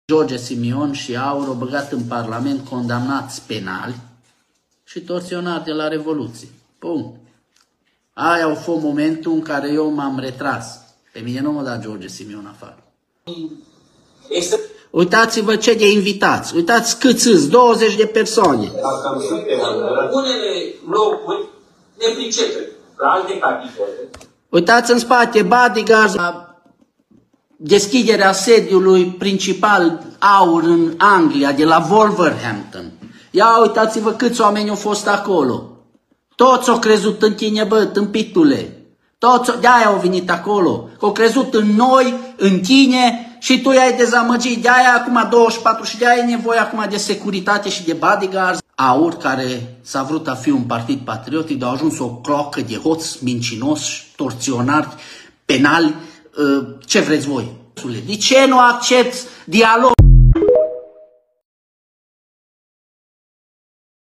George Simion și Aur au băgat în Parlament condamnați penali și torționari de la Revoluție. Punct. Aia a fost momentul în care eu m-am retras. Pe mine nu m-a dat George Simion afară. Uitați-vă ce de invitați. Uitați câți îți, 20 de persoane. Unele locuri ne pricepem la alte capitole. Uitați în spate, bodyguards, la deschiderea sediului principal Aur în Anglia, de la Wolverhampton. Ia uitați-vă câți oameni au fost acolo. Toți au crezut în tine, bă, tâmpitule. Toți, de-aia au venit acolo. Au crezut în noi, în tine și tu i-ai dezamăgit. De-aia acum 24 și de-aia e nevoie acum de securitate și de bodyguards. Aur, care s-a vrut a fi un partid patriotic, dar a ajuns o cloacă de hoți mincinoși, torționari, penali. Ce vreți voi? De ce nu accepți dialog?